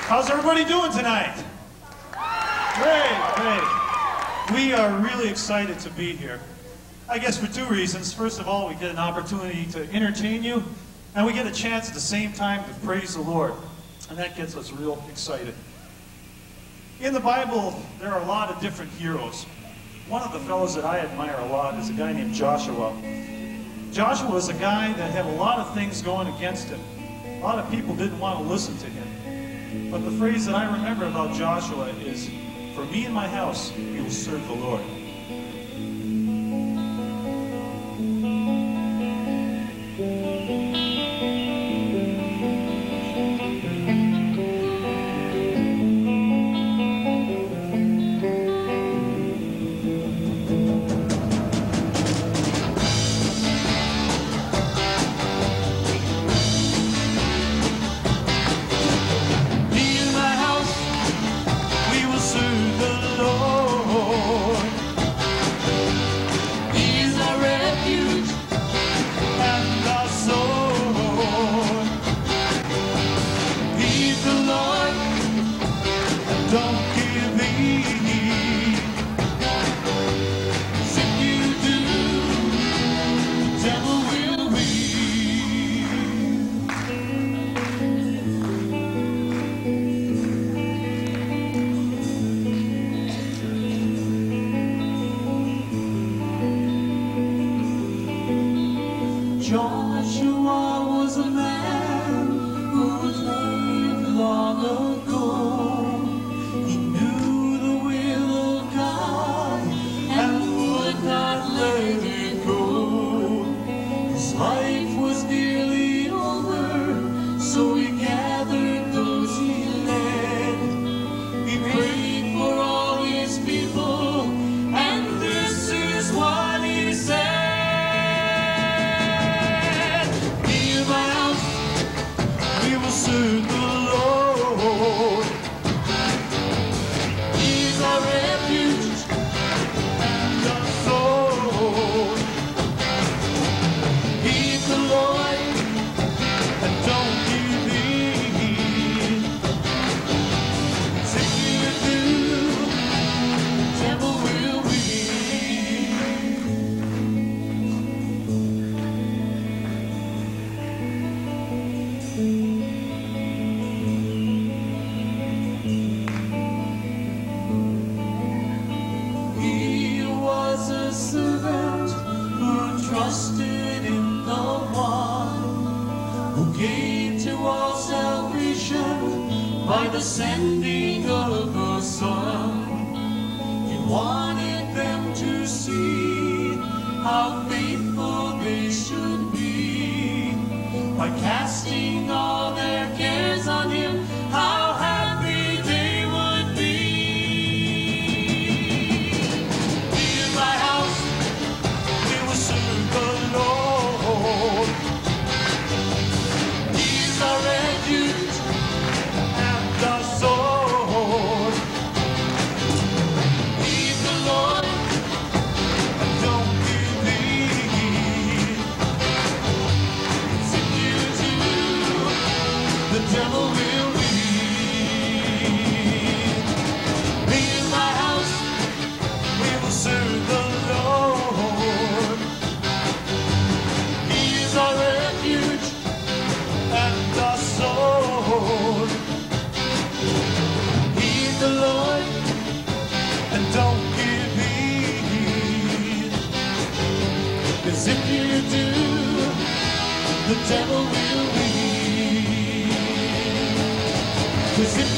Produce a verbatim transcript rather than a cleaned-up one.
How's everybody doing tonight? Great, great. We are really excited to be here. I guess for two reasons. First of all, we get an opportunity to entertain you, and we get a chance at the same time to praise the Lord. And that gets us real excited. In the Bible, there are a lot of different heroes. One of the fellows that I admire a lot is a guy named Joshua. Joshua was a guy that had a lot of things going against him. A lot of people didn't want to listen to him. But the phrase that I remember about Joshua is, "For me and my house, we will serve the Lord." Joshua was a man who lived long ago. He knew the will of God and would not let it go. His life was nearly over, so he gathered those he led. He prayed for all his people, and this is what he said. Serve the Lord. He's our refuge and our sword. Heed the Lord and don't give in. If you do, the devil will servant who trusted in the one who gave to all salvation by the sending of the Son. He wanted them to see how faithful they should be by casting all their cares on Him. How happy they would be. If you do, the devil will win. 'Cause if